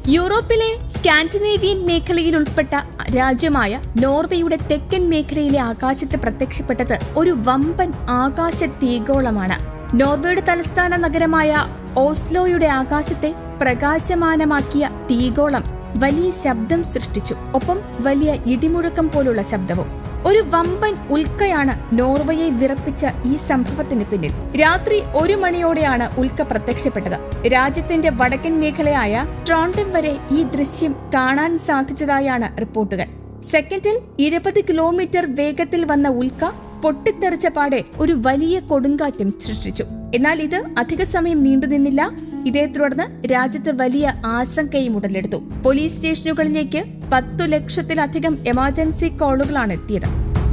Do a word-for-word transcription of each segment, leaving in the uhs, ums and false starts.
യൂറോപ്പിലെ സ്കാൻഡിനേവിയൻ മേഖലയിൽ ഉൾപ്പെട്ട രാജ്യമായ നോർവേയുടെ തെക്കൻ മേഖലയിലെ ആകാശത്ത് പ്രത്യക്ഷപ്പെട്ടത് ഒരു വമ്പൻ ആകാശ തീഗോളമാണ്. നോർവേയുടെ തലസ്ഥാന നഗരമായ ഓസ്ലോയുടെ ആകാശത്തെ പ്രകാശമാനമാക്കിയ തീഗോളം വലിയ ശബ്ദം സൃഷ്ടിച്ചു. ഒപ്പം വലിയ ഇടിമുഴക്കം പോലുള്ള ശബ്ദവും. ഒരു വമ്പൻ ഉൽക്കയാണ് നോർവേയെ വിറപ്പിച്ച ഈ സംഭവത്തിന് പിന്നിൽ. രാത്രി ഒരു മണിയോടെയാണ് ഉൽക്ക പ്രത്യക്ഷപ്പെട്ടത്. രാജ്യത്തിന്റെ വടക്കൻ മേഖലയായ ട്രോണ്ടം വരെ ഈ ദൃശ്യം കാണാൻ സാധിച്ചതായാണ് റിപ്പോർട്ടുകൾ. സെക്കൻഡിൽ ഇരുപത് കിലോമീറ്റർ വേഗത്തിൽ വന്ന ഉൽക്ക പൊട്ടിത്തെറിച്ച പാടെ ഒരു വലിയ കൊടുങ്കാറ്റും സൃഷ്ടിച്ചു. എന്നാൽ ഇത് അധിക സമയം നീണ്ടുനിന്നില്ല. ഇതേ തുടർന്ന് രാജ്യത്ത് വലിയ ആശങ്കയും ഉടലെടുത്തു. പോലീസ് സ്റ്റേഷനുകളിലേക്ക് പത്തു ലക്ഷത്തിലധികം എമർജൻസി കോളുകളാണ് എത്തിയത്.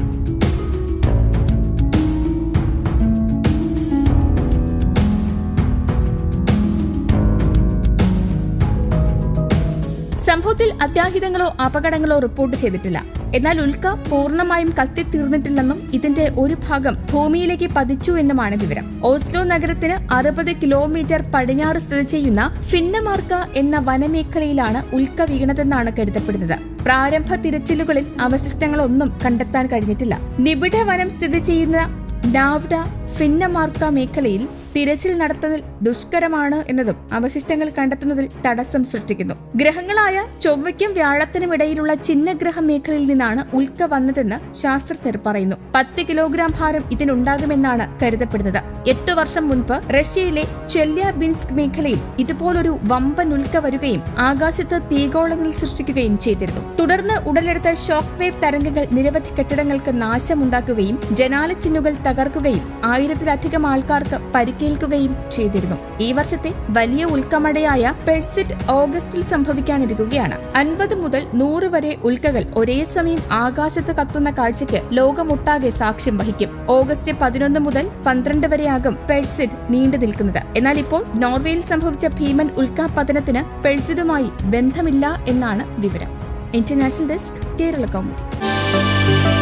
സംഭവത്തിൽ അത്യാഹിതങ്ങളോ അപകടങ്ങളോ റിപ്പോർട്ട് ചെയ്തിട്ടില്ല. എന്നാൽ ഉൽക്ക പൂർണ്ണമായും കത്തിത്തീർന്നിട്ടില്ലെന്നും ഇതിന്റെ ഒരു ഭാഗം ഭൂമിയിലേക്ക് പതിച്ചു എന്നുമാണ് വിവരം. ഓസ്ലോ നഗരത്തിന് അറുപത് കിലോമീറ്റർ പടിഞ്ഞാറ് സ്ഥിതി ചെയ്യുന്ന ഫിന്നമാർക്ക എന്ന വനമേഖലയിലാണ് ഉൽക്ക വീണതെന്നാണ് കരുതപ്പെടുന്നത്. പ്രാരംഭ തിരച്ചിലുകളിൽ അവശിഷ്ടങ്ങളൊന്നും കണ്ടെത്താൻ കഴിഞ്ഞിട്ടില്ല. നിബിഡ വനം സ്ഥിതി ചെയ്യുന്ന നാവ്ഡ ഫിന്നമാർക്ക മേഖലയിൽ തിരച്ചിൽ നടത്തുന്നതിൽ ദുഷ്കരമാണ് എന്നതും അവശിഷ്ടങ്ങൾ കണ്ടെത്തുന്നതിൽ തടസ്സം സൃഷ്ടിക്കുന്നു. ഗ്രഹങ്ങളായ ചൊവ്വയ്ക്കും വ്യാഴത്തിനും ഇടയിലുള്ള ചിഹ്നഗ്രഹ മേഖലയിൽ നിന്നാണ് ഉൽക്ക വന്നതെന്ന് ശാസ്ത്രജ്ഞർ പറയുന്നു. പത്ത് കിലോഗ്രാം ഭാരം ഇതിനുണ്ടാകുമെന്നാണ് കരുതപ്പെടുന്നത്. എട്ടു വർഷം മുൻപ് റഷ്യയിലെ ചെല്യാബിൻസ്ക് മേഖലയിൽ ഇതുപോലൊരു വമ്പൻ ഉൽക്ക വരികയും ആകാശത്ത് തീഗോളങ്ങൾ സൃഷ്ടിക്കുകയും ചെയ്തിരുന്നു. തുടർന്ന് ഉടലെടുത്ത ഷോക്ക് വേവ് തരംഗങ്ങൾ നിരവധി കെട്ടിടങ്ങൾക്ക് നാശമുണ്ടാക്കുകയും ജനാലച്ചിന്നുകൾ തകർക്കുകയും ആയിരത്തിലധികം ആൾക്കാർക്ക് പരിക്കേൽക്കുകയും ചെയ്തിരുന്നു. ഈ വർഷത്തെ വലിയ ഉൽക്കമഴയായ പെഴ്സിഡ് ഓഗസ്റ്റിൽ സംഭവിക്കാനിരിക്കുകയാണ്. അൻപത് മുതൽ നൂറ് വരെ ഉൽക്കകൾ ഒരേ സമയം ആകാശത്ത് കത്തുന്ന കാഴ്ചയ്ക്ക് ലോകമൊട്ടാകെ സാക്ഷ്യം വഹിക്കും. ഓഗസ്റ്റ് പതിനൊന്ന് മുതൽ പന്ത്രണ്ട് വരെയാകും പെഴ്സിഡ് നീണ്ടു നിൽക്കുന്നത്. എന്നാൽ ഇപ്പോൾ നോർവേയിൽ സംഭവിച്ച ഭീമൻ ഉൽക്കാപതനത്തിന് പെഴ്സിഡുമായി ബന്ധമില്ല എന്നാണ് വിവരം. International desk, Kerala Kaumudi.